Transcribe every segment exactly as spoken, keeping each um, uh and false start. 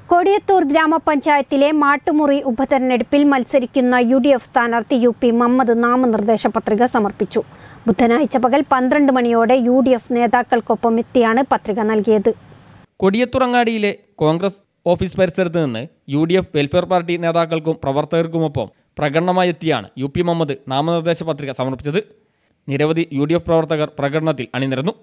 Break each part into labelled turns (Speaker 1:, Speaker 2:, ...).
Speaker 1: കൊടിയത്തൂർ ഗ്രാമപഞ്ചായത്തിലെ മാട്ടുമുറി ഉപതെരഞ്ഞെടുപ്പിൽ മത്സരിക്കുന്ന യു ഡി എഫ് സ്ഥാനാർത്ഥി യു പി മുഹമ്മദ് നാമനിർദ്ദേശ പത്രിക സമർപ്പിച്ചു. ബുധനാഴ്ച പകൽ പന്ത്രണ്ട് മണിയോടെ യു ഡി എഫ് നേതാക്കൾക്കൊപ്പം എത്തിയാണ് പത്രിക നൽകിയത്.
Speaker 2: കൊടിയത്തൂറങ്ങാടിയിലെ കോൺഗ്രസ് ഓഫീസ് പരിസരത്ത് നിന്ന് U D F welfare party നേതാക്കൾക്കും പ്രവർത്തകർക്കുമൊപ്പം പ്രകടനമായി എത്തിയാണ് യു പി മുഹമ്മദ് നാമനിർദ്ദേശ പത്രിക സമർപ്പിച്ചത്. നിരവധി യു ഡി എഫ് പ്രവർത്തകർ പ്രകടനത്തിൽ അണിനിരന്നു.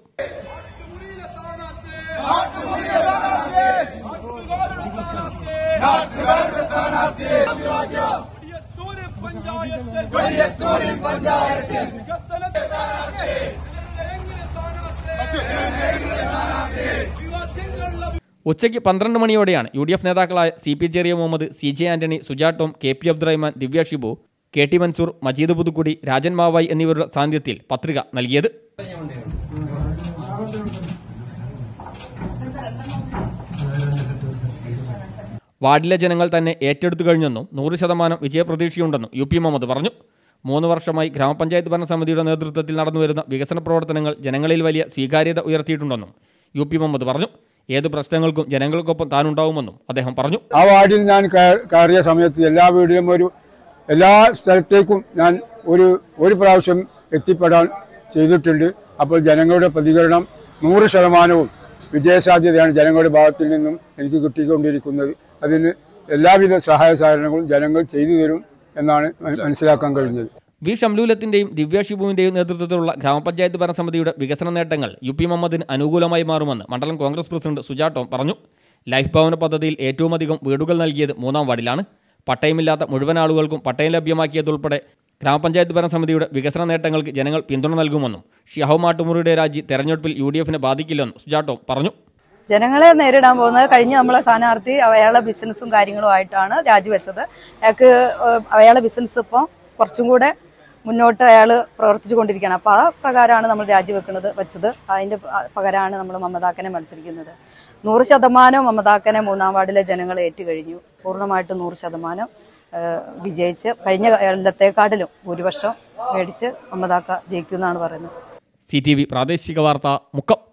Speaker 2: ഉച്ചയ്ക്ക് പന്ത്രണ്ട് മണിയോടെയാണ് യു ഡി എഫ് നേതാക്കളായ C P Cheriya Muhammad, C J Antony, Suja Tom, K P Abdurahman, Divya Shibu, K T Mansoor, Majeed Puthukkudi, Rajan Mavayi എന്നിവരുടെ സാന്നിധ്യത്തിൽ പത്രിക നൽകിയത്. വാർഡിലെ ജനങ്ങൾ തന്നെ ഏറ്റെടുത്തു കഴിഞ്ഞെന്നും നൂറ് ശതമാനം വിജയപ്രതീക്ഷയുണ്ടെന്നും യു പി മുഹമ്മദ് പറഞ്ഞു. മൂന്ന് വർഷമായി ഗ്രാമപഞ്ചായത്ത് ഭരണസമിതിയുടെ നേതൃത്വത്തിൽ നടന്നുവരുന്ന വികസന പ്രവർത്തനങ്ങൾ ജനങ്ങളിൽ വലിയ സ്വീകാര്യത ഉയർത്തിയിട്ടുണ്ടെന്നും യു പി മുഹമ്മദ് പറഞ്ഞു. ഏത് പ്രശ്നങ്ങൾക്കും ജനങ്ങൾക്കൊപ്പം താനുണ്ടാവുമെന്നും അദ്ദേഹം പറഞ്ഞു.
Speaker 3: ആ വാർഡിൽ ഞാൻ കയറിയ സമയത്ത് എല്ലാ വീടിലും ഒരു എല്ലാ സ്ഥലത്തേക്കും ഞാൻ ഒരു ഒരു പ്രാവശ്യം എത്തിപ്പെടാൻ ചെയ്തിട്ടുണ്ട്. അപ്പോൾ ജനങ്ങളുടെ പ്രതികരണം നൂറ് ശതമാനവും വിജയസാധ്യതയാണ് ജനങ്ങളുടെ ഭാഗത്തിൽ നിന്നും എനിക്ക് കിട്ടിക്കൊണ്ടിരിക്കുന്നത്. അതിന് എല്ലാവിധ സഹായ സഹകരണങ്ങളും ജനങ്ങൾ ചെയ്തു തരും എന്നാണ് മനസ്സിലാക്കാൻ കഴിഞ്ഞത്.
Speaker 2: വി ഷംലൂലത്തിന്റെയും ദിവ്യ ഷിബുവിന്റെയും നേതൃത്വത്തിലുള്ള ഗ്രാമപഞ്ചായത്ത് ഭരണസമിതിയുടെ വികസന നേട്ടങ്ങൾ യു പി മുഹമ്മദിന് അനുകൂലമായി മാറുമെന്ന് മണ്ഡലം കോൺഗ്രസ് പ്രസിഡന്റ് സുജാ ടോം പറഞ്ഞു. ലൈഫ് ഭവന പദ്ധതിയിൽ ഏറ്റവും അധികം വീടുകൾ നൽകിയത് മൂന്നാം വാർഡിലാണ്. പട്ടയമില്ലാത്ത മുഴുവൻ ആളുകൾക്കും പട്ടയം ലഭ്യമാക്കിയതുൾപ്പെടെ ഗ്രാമപഞ്ചായത്ത് ഭരണസമിതിയുടെ വികസന നേട്ടങ്ങൾക്ക് ജനങ്ങൾ പിന്തുണ നൽകുമെന്നും ഷിഹാബ് മാട്ടുമുറിയുടെ രാജി തെരഞ്ഞെടുപ്പിൽ യു ഡി എഫിനെ ബാധിക്കില്ലെന്നും സുജാ ടോം പറഞ്ഞു.
Speaker 4: ജനങ്ങളെ നേരിടാൻ പോകുന്നത് കഴിഞ്ഞ നമ്മളെ സ്ഥാനാർത്ഥി അയാളുടെ ബിസിനസ്സും കാര്യങ്ങളും ആയിട്ടാണ് രാജിവെച്ചത്. അയാൾക്ക് അയാളുടെ ബിസിനസ് ഇപ്പോൾ കുറച്ചും കൂടെ മുന്നോട്ട് അയാൾ പ്രവർത്തിച്ചു കൊണ്ടിരിക്കുകയാണ്. അപ്പോൾ ആ പ്രകാരമാണ് നമ്മൾ രാജിവെക്കുന്നത് വെച്ചത്. അതിൻ്റെ പകരമാണ് നമ്മൾ മമതാക്കനെ മത്സരിക്കുന്നത്. നൂറ് ശതമാനം മമതാക്കനെ മൂന്നാം വാർഡിലെ ജനങ്ങൾ ഏറ്റുകഴിഞ്ഞു. പൂർണ്ണമായിട്ട് നൂറ് ശതമാനം വിജയിച്ച് കഴിഞ്ഞ കൊല്ലത്തെക്കാട്ടിലും ഭൂരിപക്ഷം മേടിച്ച് മമതാക്ക ജയിക്കുമെന്നാണ് പറയുന്നത്.
Speaker 2: സി ടി വി പ്രാദേശിക വാർത്ത മുക്കം.